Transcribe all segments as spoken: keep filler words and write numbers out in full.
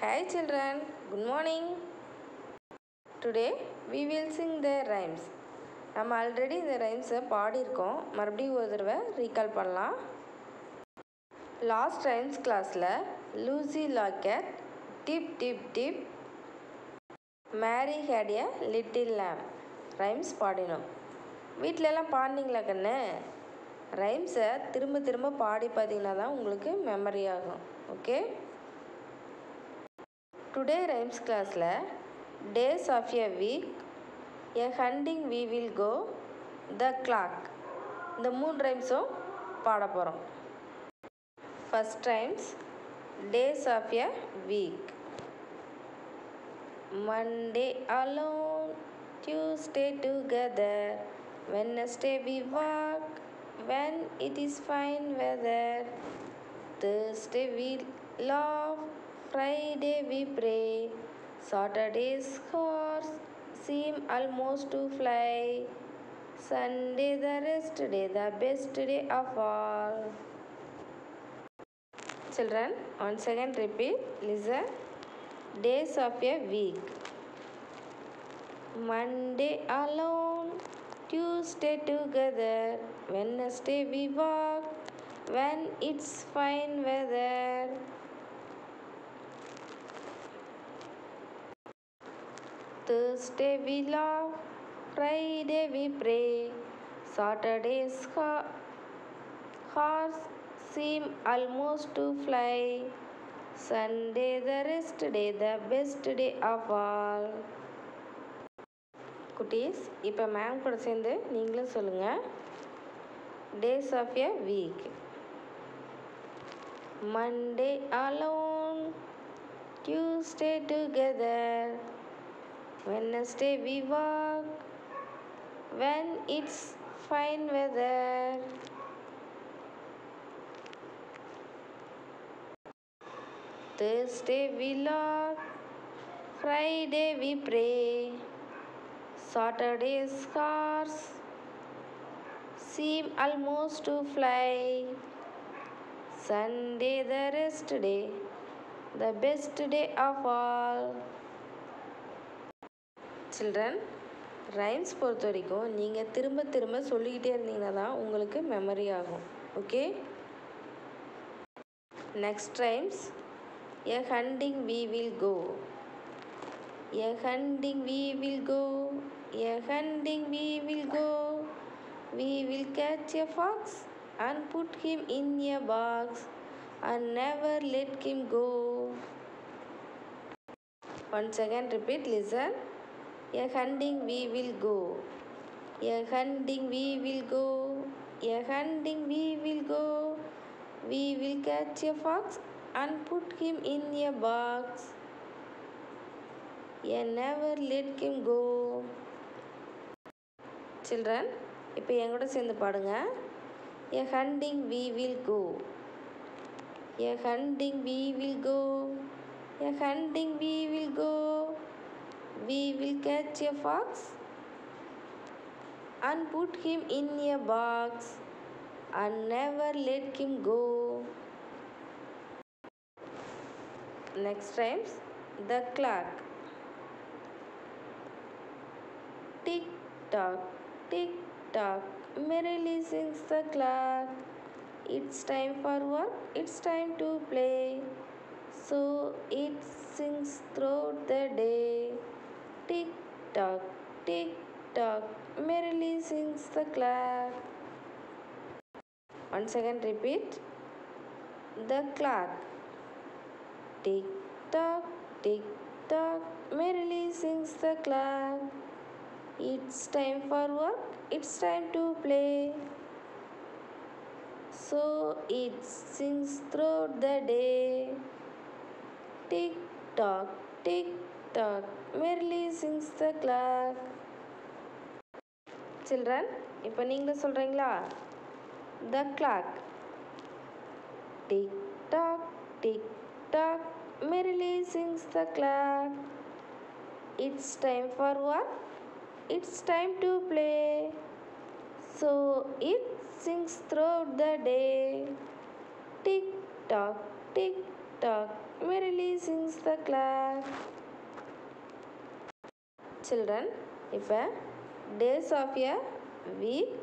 Hi children, good morning. Today we will sing the rhymes. நம்ம already இந்த ரைம்ஸை பாடியிருக்கோம். மறுபடியும் ஒரு தடவை ரீகால் பண்ணலாம். லாஸ்ட் ரைம்ஸ் கிளாஸில் Lucy Locket, dip dip dip, Mary had a little lamb rhymes பாடினோம். வீட்டிலலாம் பாடினீங்களா கண்ணு? ரைம்ஸை திரும்ப திரும்ப பாடி பார்த்தீங்கன்னா தான் உங்களுக்கு மெமரி ஆகும். ஓகே, டுடே ரைம்ஸ் கிளாஸில் days of a week, a hunting we will go, the clock, இந்த மூணு ரைம்ஸும் பாட போகிறோம். First rhymes days of a week. Monday alone, Tuesday together, Wednesday we walk when it is fine weather, Thursday we laugh, Friday we pray, Saturday's horse seem almost to fly, Sunday the rest day, the best day of all. Children, once again repeat, listen. Days of a week. Monday alone, Tuesday together, Wednesday we walk when it's fine weather, Thursday we laugh, Friday we pray, Saturday's ho- horse seem almost to fly, Sunday the rest day, the best day of all. குட்டீஸ், இப்போ ma'am கூட சேர்ந்து நீங்களும் சொல்லுங்கள். Days of a week. Monday alone, Tuesday together, Wednesday we walk when it's fine weather, Thursday we laugh, Friday we pray, Saturday's horse seem almost to fly, Sunday the rest day, the best day of all. Children, rhymes பொறுத்த வரைக்கும் நீங்கள் திரும்ப திரும்ப சொல்லிக்கிட்டே இருந்தீங்கன்னா தான் உங்களுக்கு memory ஆகும். Okay, next rhymes a hunting we will go. A hunting we will go, a hunting we will go, we will catch a fox and put him in a box and never let him go. Once again repeat, listen. A hunting we will go, a hunting we will go, a hunting we will go, we will catch a fox and put him in a box and never let him go. Children, இப்போ எங்கூட சேர்ந்து பாடுங்க. A hunting we will go, a hunting we will go, a hunting we will go, we will catch a fox and put him in a box and never let him go. Next rhymes, the clock. Tick tock, tick tock, merrily sings the clock. It's time for work, it's time to play, so it sings throughout the day. Tick tock, tick tock, merrily sings the clock. Once again repeat, the clock. Tick tock, tick tock, merrily sings the clock. It's time for work, it's time to play, so it sings throughout the day. Tick tock, tick tock, merrily sings the clock. Children, இப்போ நீங்களும் சொல்கிறீங்களா? The clock. Tick tock, tick tock, merrily sings the clock. It's time for work, it's time to play, so it sings throughout the day. Tick tock, tick tock, merrily sings the clock. Children, if a days of a week,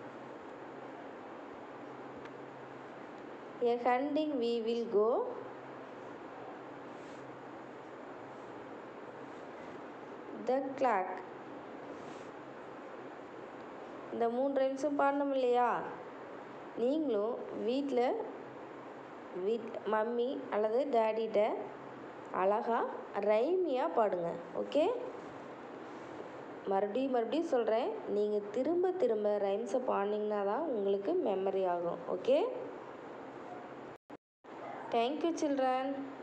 a hunting we will go. The clock. இந்த மூணு ரைம்ஸும் பாடணும் இல்லையா? நீங்களும் வீட்டில் வீட் mummy அல்லது டேடிகிட்ட அழகாக ரைமியாக பாடுங்க. ஓகே, மறுபடியும் மறுபடியும் சொல்கிறேன், நீங்கள் திரும்ப திரும்ப ரைம்ஸை பாடினீங்கன்னா தான் உங்களுக்கு மெமரி ஆகும். Okay, thank you children.